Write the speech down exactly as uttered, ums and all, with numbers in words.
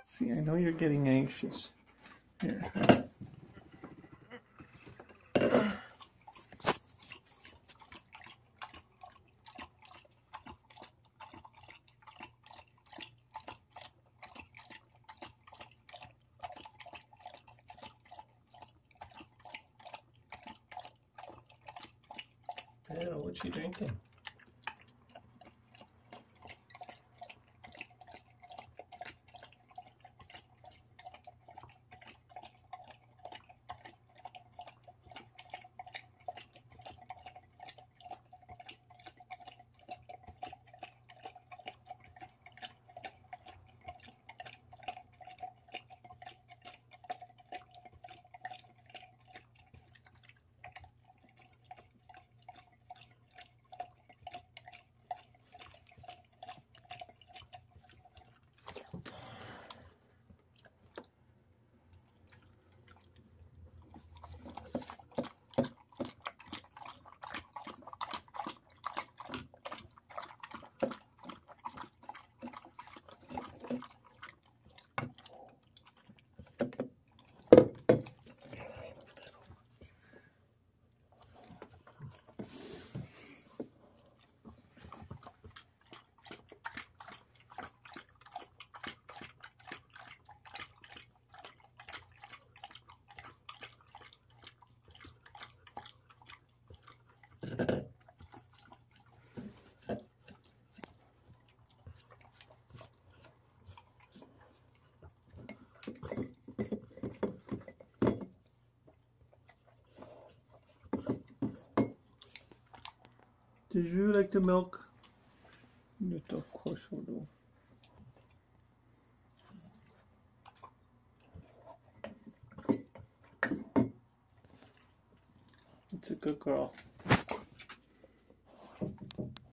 See, I know you're getting anxious. Here. Yeah, what you drinking? Did you like the milk? Yes, of course we'll do. It's a good girl.